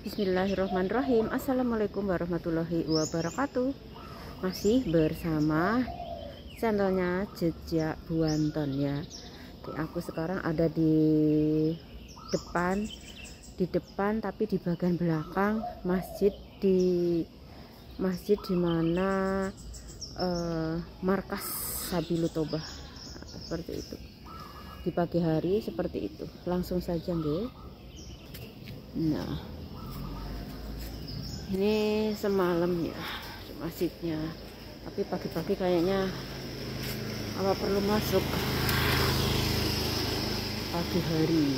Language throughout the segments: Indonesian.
Bismillahirrahmanirrahim. Assalamualaikum warahmatullahi wabarakatuh. Masih bersama channelnya Jejak Buanton ya. Aku sekarang ada di depan tapi di bagian belakang masjid di mana markas Sabilul Tobah seperti itu. Di pagi hari seperti itu. Langsung saja nggih. Nah, ini semalam ya masjidnya, tapi pagi-pagi kayaknya apa perlu masuk pagi hari.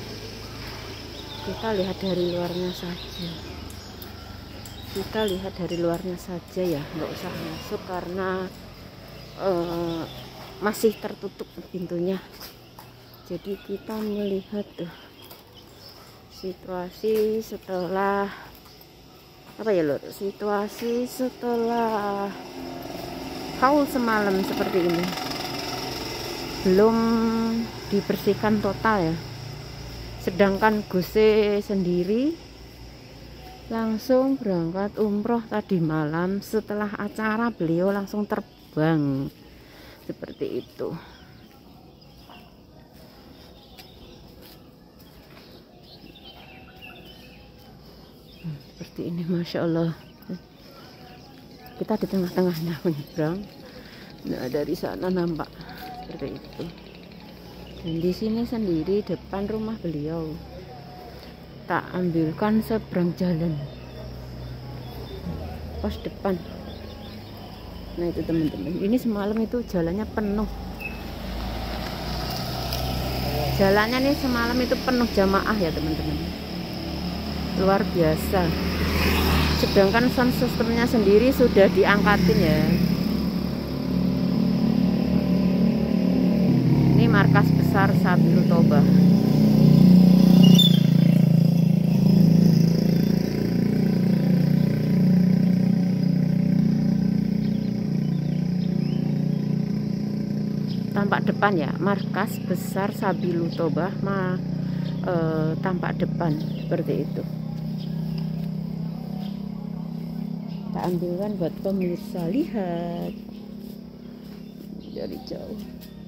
Kita lihat dari luarnya saja, ya, nggak usah masuk karena masih tertutup pintunya. Jadi kita melihat tuh situasi setelah situasi setelah haul semalam seperti ini. Belum dibersihkan total ya. Sedangkan Guse sendiri langsung berangkat umroh tadi malam. Setelah acara beliau langsung terbang seperti itu. Seperti ini, masya Allah. Kita di tengah-tengahnya menyeberang. Nah, dari sana nampak seperti itu. Dan di sini sendiri depan rumah beliau tak ambilkan seberang jalan, pos depan. Nah itu teman-teman, ini semalam itu jalannya penuh. Jalannya nih semalam itu penuh jamaah ya teman-teman, luar biasa. Sedangkan sound systemnya sendiri sudah diangkatin ya. Ini markas besar Sabilul Tobah. Tampak depan ya, markas besar Sabilul Tobah tampak depan seperti itu. Kita ambilkan buat pemirsa lihat dari jauh.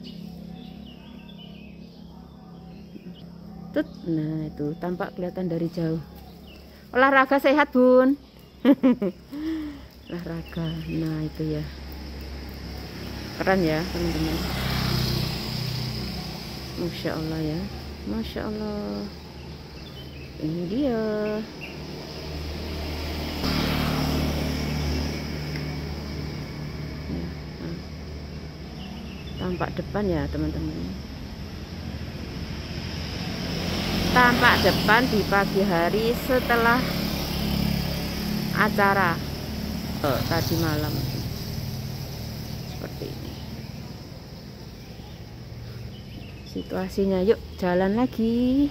Nah itu tampak kelihatan dari jauh. Olahraga sehat bun. Olahraga, nah itu ya, keren ya teman-teman. Masya Allah ya, Masya Allah. Ini dia. Tampak depan ya teman-teman. Tampak depan di pagi hari setelah acara tadi malam seperti ini situasinya. Yuk jalan lagi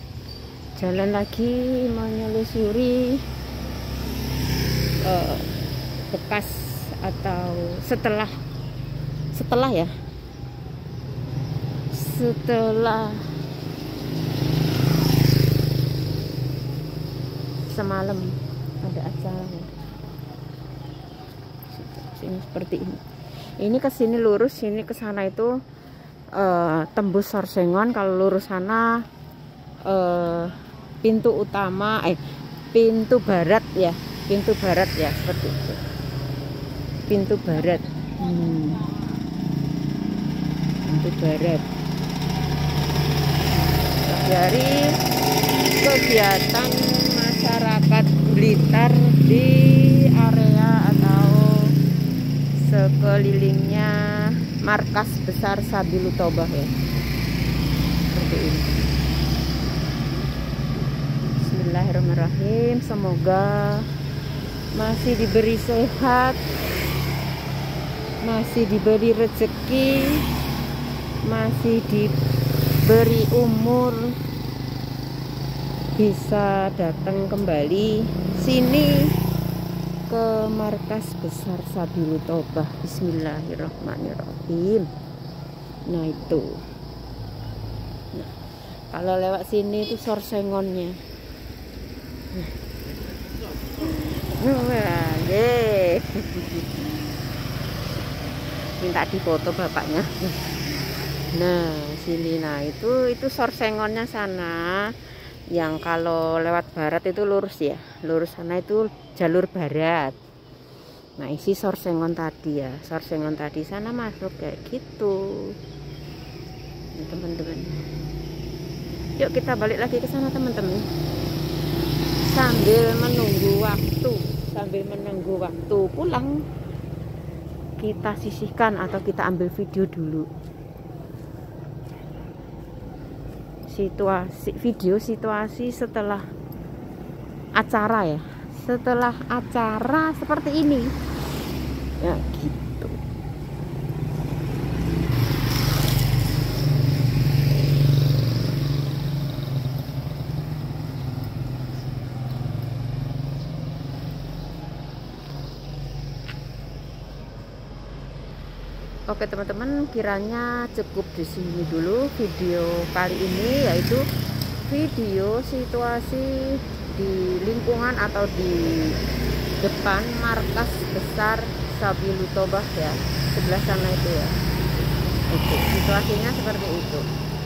menelusuri bekas atau setelah semalam ada acara ya. Sini seperti ini. Ini ke sini lurus, sini ke sana itu tembus Sorsengon. Kalau lurus sana pintu utama pintu barat ya, seperti itu. Pintu barat. Pintu barat. Dari kegiatan masyarakat Blitar di area atau sekelilingnya markas besar Sabilul Tobah ya. Seperti ini. Bismillahirrahmanirrahim. Semoga masih diberi sehat, masih diberi rezeki, masih diberi umur, bisa datang kembali sini ke markas besar Sabilul Tobah. Bismillahirrahmanirrahim. Nah itu. Nah, kalau lewat sini itu Sorsengonnya. Nah, Yeay. Minta difoto bapaknya. Nah sini, nah itu sorsengonnya sana, yang kalau lewat barat itu lurus ya, lurus sana itu jalur barat. Nah isi sorsengon tadi ya, sorsengon tadi sana masuk kayak gitu teman-teman. Yuk kita balik lagi ke sana teman-teman, sambil menunggu waktu pulang, kita sisihkan atau kita ambil video dulu situasi setelah acara ya, setelah acara seperti ini ya gitu. Oke teman-teman, kiranya cukup di sini dulu video kali ini, yaitu video situasi di lingkungan atau di depan markas besar Sabilu Tobah ya, sebelah sana itu ya. Oke, situasinya seperti itu.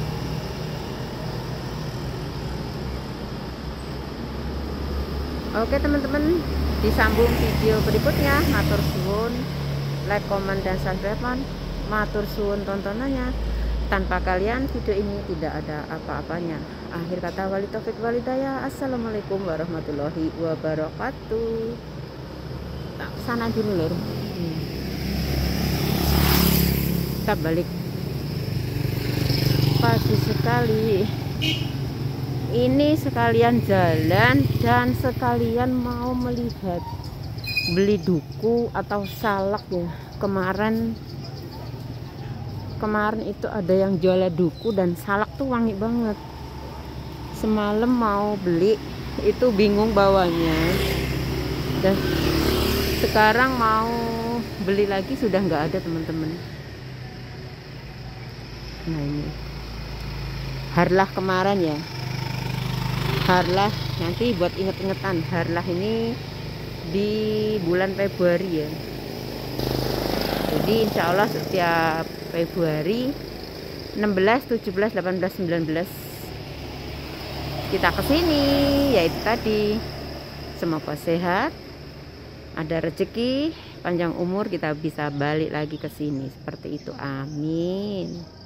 Oke teman-teman, disambung video berikutnya. Matur suwun, like, komen, dan subscribe. Matur suwun tontonannya. Tanpa kalian video ini tidak ada apa-apanya. Akhir kata, wali taufik walidayah. Assalamualaikum warahmatullahi wabarakatuh. Tak sana dulu lur. Kita balik. Pagi sekali. Ini sekalian jalan dan sekalian mau melihat beli duku atau salak ya. Kemarin itu ada yang jual duku dan salak tuh wangi banget. Semalam mau beli itu bingung bawanya, dan sekarang mau beli lagi sudah nggak ada teman-teman. Nah ini harlah kemarin ya, harlah nanti buat inget-ingetan. Harlah ini di bulan Februari ya, jadi insya Allah setiap Februari 16, 17, 18, 19 kita kesini, yaitu tadi. Semoga sehat, ada rezeki, panjang umur, kita bisa balik lagi ke sini seperti itu. Amin.